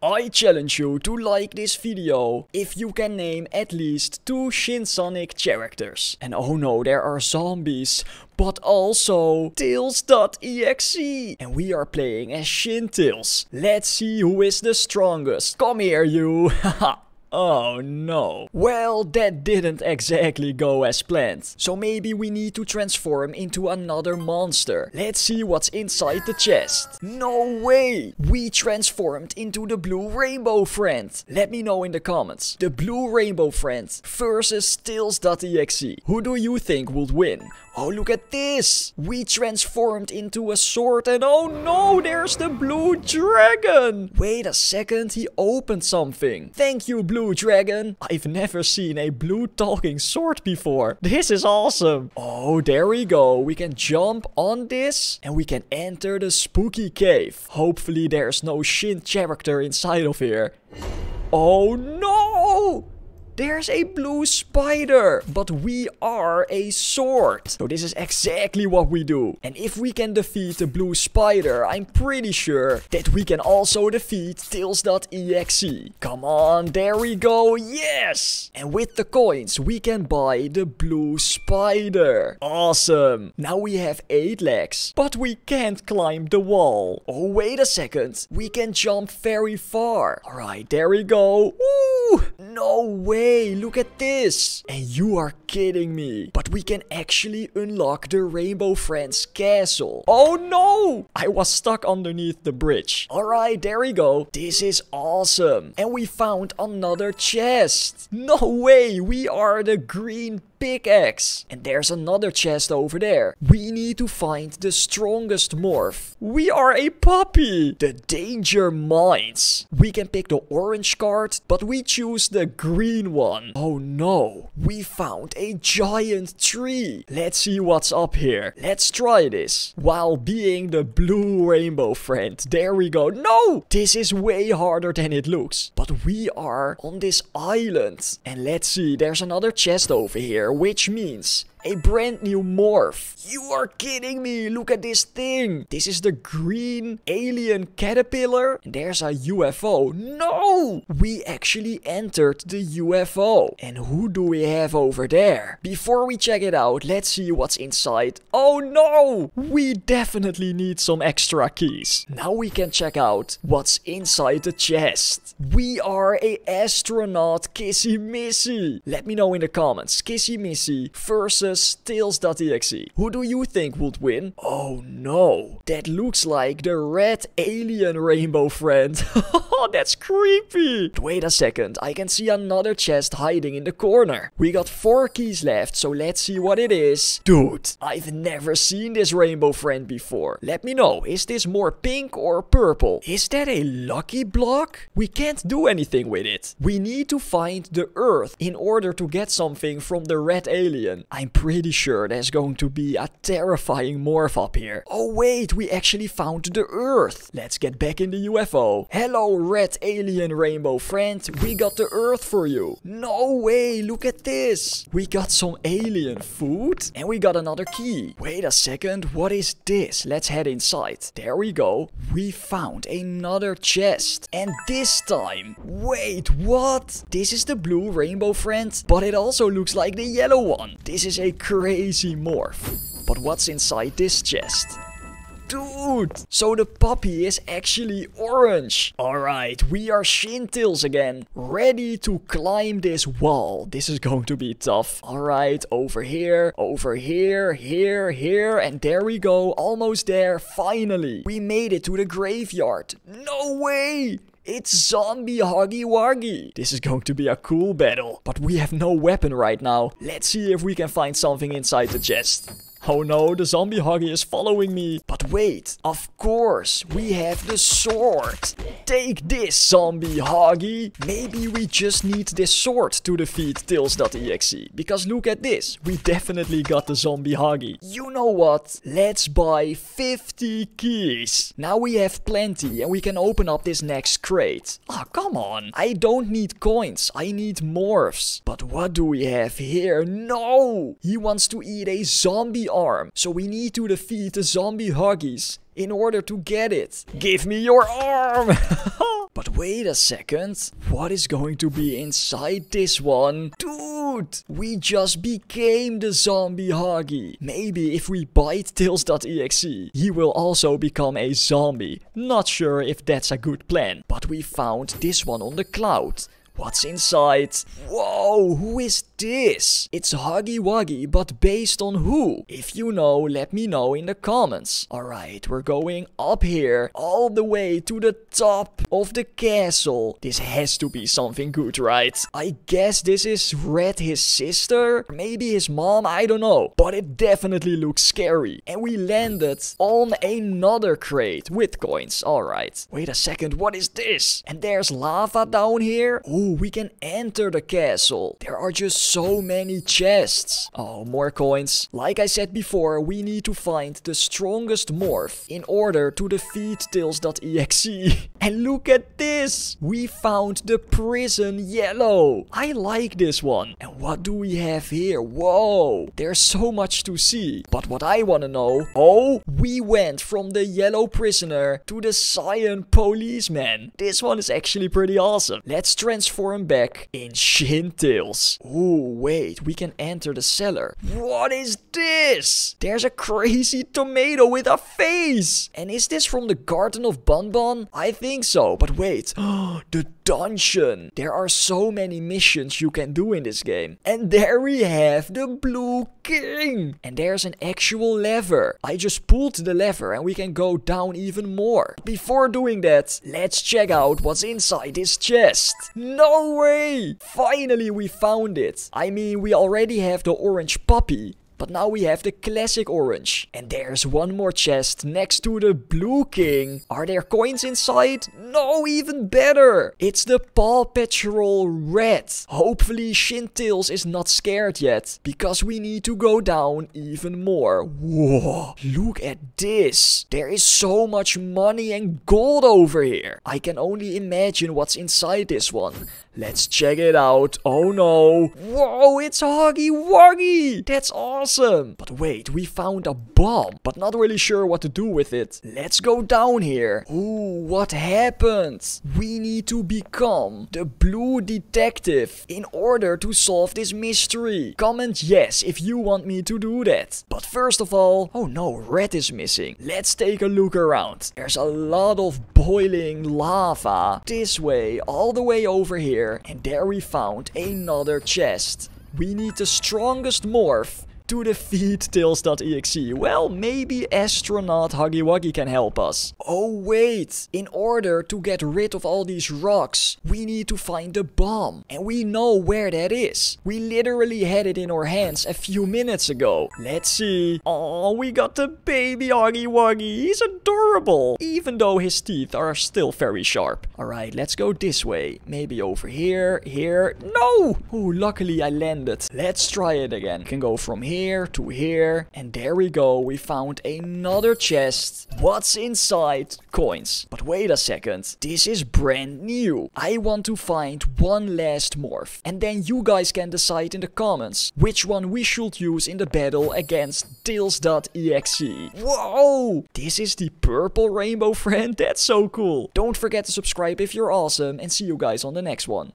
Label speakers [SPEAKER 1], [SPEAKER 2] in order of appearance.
[SPEAKER 1] I challenge you to like this video if you can name at least 2 Shinsonic characters. And oh no, there are zombies, but also Tails.exe. And we are playing as Shintails. Let's see who is the strongest. Come here, you. Haha. Oh no. Well, that didn't exactly go as planned. So maybe we need to transform into another monster. Let's see what's inside the chest. No way! We transformed into the blue rainbow friend. Let me know in the comments. The blue rainbow friend versus Tails.exe. Who do you think would win? Oh, look at this! We transformed into a sword and oh no, there's the blue dragon! Wait a second, he opened something. Thank you, blue dragon. I've never seen a blue talking sword before. This is awesome. Oh, there we go. We can jump on this and we can enter the spooky cave. Hopefully there's no Shin character inside of here. Oh no! There's a blue spider, but we are a sword. So this is exactly what we do. And if we can defeat the blue spider, I'm pretty sure that we can also defeat Tails.exe. Come on, there we go, yes! And with the coins, we can buy the blue spider. Awesome. Now we have 8 legs, but we can't climb the wall. Oh, wait a second. We can jump very far. Alright, there we go. Woo! No way. Look at this. And you are kidding me. But we can actually unlock the Rainbow Friends castle. Oh no! I was stuck underneath the bridge. Alright, there we go. This is awesome. And we found another chest. No way! We are the green pickaxe. And there's another chest over there. We need to find the strongest morph. We are a puppy. The danger mines. We can pick the orange card, but we choose the green one. Oh no. We found a giant tree. Let's see what's up here. Let's try this. While being the blue rainbow friend. There we go. No! This is way harder than it looks. But we are on this island. And let's see. There's another chest over here. Which means a brand new morph. You are kidding me. Look at this thing. This is the green alien caterpillar. And there's a UFO. No! We actually entered the UFO. And who do we have over there? Before we check it out, let's see what's inside. Oh no! We definitely need some extra keys. Now we can check out what's inside the chest. We are a astronaut Kissy Missy. Let me know in the comments. Kissy Missy versus Tails.exe. Who do you think would win? Oh no. That looks like the red alien rainbow friend. That's creepy. But wait a second. I can see another chest hiding in the corner. We got 4 keys left, so let's see what it is. Dude, I've never seen this rainbow friend before. Let me know. Is this more pink or purple? Is that a lucky block? We can't do anything with it. We need to find the earth in order to get something from the red alien. I'm pretty sure there's going to be a terrifying morph up here. Oh wait, we actually found the earth. Let's get back in the UFO. Hello red alien rainbow friend, we got the earth for you. No way, look at this. We got some alien food and we got another key. Wait a second, what is this? Let's head inside. There we go. We found another chest. And this time, wait, what? This is the blue rainbow friend, but it also looks like the yellow one. This is a crazy morph. But what's inside this chest? Dude! So the puppy is actually orange. Alright, we are Shintails again. Ready to climb this wall. This is going to be tough. Alright, over here, here, and there we go. Almost there, finally. We made it to the graveyard. No way! It's Zombie Huggy Wuggy. This is going to be a cool battle. But we have no weapon right now. Let's see if we can find something inside the chest. Oh no, the zombie Huggy is following me. But wait, of course, we have the sword. Take this, zombie Huggy. Maybe we just need this sword to defeat Tails.exe. Because look at this, we definitely got the zombie Huggy. You know what? Let's buy 50 keys. Now we have plenty and we can open up this next crate. Ah, come on. I don't need coins, I need morphs. But what do we have here? No! He wants to eat a zombie arm. So we need to defeat the zombie Huggies in order to get it. Give me your arm! But wait a second, what is going to be inside this one? Dude, we just became the zombie Huggy. Maybe if we bite Tails.exe, he will also become a zombie. Not sure if that's a good plan, but we found this one on the cloud. What's inside? Whoa, who is this? It's Huggy Wuggy, but based on who? If you know, let me know in the comments. Alright, we're going up here, all the way to the top of the castle. This has to be something good, right? I guess this is Red, his sister? Maybe his mom, I don't know. But it definitely looks scary. And we landed on another crate with coins. Alright, wait a second, what is this? And there's lava down here? Ooh, we can enter the castle. There are just so many chests. Oh, more coins. Like I said before, we need to find the strongest morph in order to defeat Tails.exe. And look at this. We found the prison yellow. I like this one. And what do we have here? Whoa, there's so much to see. But what I want to know, oh, we went from the yellow prisoner to the cyan policeman. This one is actually pretty awesome. Let's transform back in Shin Tails. Ooh, wait, we can enter the cellar. What is this? There's a crazy tomato with a face. And is this from the Garden of Banban? I think so, but wait. The dungeon. There are so many missions you can do in this game. And there we have the Blue King. And there's an actual lever. I just pulled the lever and we can go down even more. Before doing that, let's check out what's inside this chest. No way! Finally we found it. I mean, we already have the orange puppy. But now we have the classic orange. And there's one more chest next to the Blue King. Are there coins inside? No, even better. It's the Paw Patrol red. Hopefully Shin Tails is not scared yet. Because we need to go down even more. Whoa, look at this. There is so much money and gold over here. I can only imagine what's inside this one. Let's check it out. Oh no. Whoa, it's Huggy Wuggy. That's awesome. But wait, we found a bomb. But not really sure what to do with it. Let's go down here. Ooh, what happened? We need to become the blue detective in order to solve this mystery. Comment yes if you want me to do that. But first of all, oh no, red is missing. Let's take a look around. There's a lot of boiling lava. This way, all the way over here. And there we found another chest. We need the strongest morph to defeat Tails.exe. Well, maybe astronaut Huggy Wuggy can help us. Oh wait, in order to get rid of all these rocks, we need to find the bomb. And we know where that is. We literally had it in our hands a few minutes ago. Let's see. Oh, we got the baby Huggy Wuggy. He's adorable, even though his teeth are still very sharp. Alright, let's go this way. Maybe over here, here. No! Oh, luckily I landed. Let's try it again. Can go from here to here, and there we go. We found another chest. What's inside? Coins. But wait a second, this is brand new. I want to find one last morph, and then you guys can decide in the comments which one we should use in the battle against Tails.exe. Whoa, this is the purple rainbow friend. That's so cool. Don't forget to subscribe if you're awesome, and see you guys on the next one.